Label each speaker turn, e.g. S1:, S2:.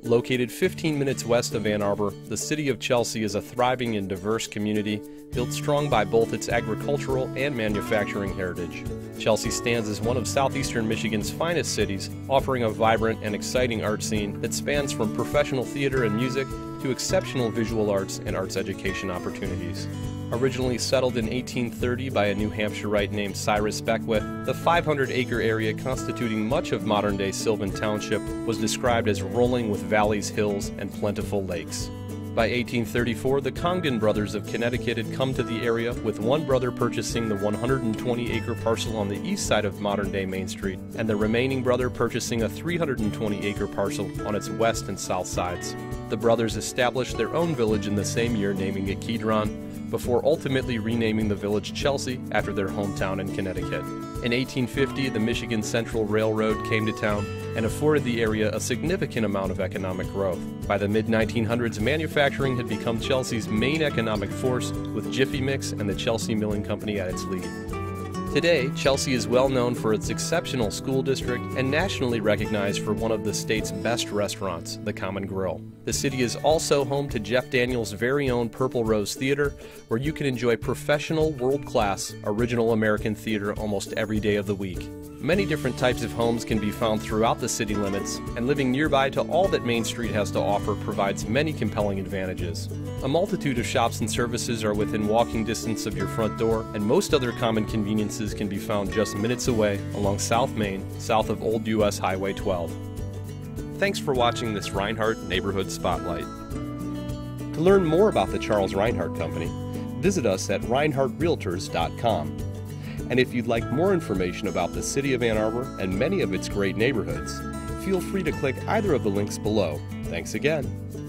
S1: Located 15 minutes west of Ann Arbor, the city of Chelsea is a thriving and diverse community built strong by both its agricultural and manufacturing heritage. Chelsea stands as one of southeastern Michigan's finest cities, offering a vibrant and exciting art scene that spans from professional theater and music to exceptional visual arts and arts education opportunities. Originally settled in 1830 by a New Hampshireite named Cyrus Beckwith, the 500-acre area constituting much of modern-day Sylvan Township was described as rolling with valleys, hills, and plentiful lakes. By 1834, the Congdon brothers of Connecticut had come to the area, with one brother purchasing the 120-acre parcel on the east side of modern-day Main Street, and the remaining brother purchasing a 320-acre parcel on its west and south sides. The brothers established their own village in the same year, naming it Kedron, before ultimately renaming the village Chelsea after their hometown in Connecticut. In 1850, the Michigan Central Railroad came to town and afforded the area a significant amount of economic growth. By the mid-1900s, manufacturing had become Chelsea's main economic force, with Jiffy Mix and the Chelsea Milling Company at its lead. Today, Chelsea is well known for its exceptional school district and nationally recognized for one of the state's best restaurants, the Common Grill. The city is also home to Jeff Daniels' very own Purple Rose Theater, where you can enjoy professional, world-class, original American theater almost every day of the week. Many different types of homes can be found throughout the city limits, and living nearby to all that Main Street has to offer provides many compelling advantages. A multitude of shops and services are within walking distance of your front door, and most other common conveniences can be found just minutes away along South Main, south of Old US Highway 12. Thanks for watching this Reinhardt Neighborhood Spotlight. To learn more about the Charles Reinhardt Company, visit us at reinhardtrealtors.com. And if you'd like more information about the city of Ann Arbor and many of its great neighborhoods, feel free to click either of the links below. Thanks again.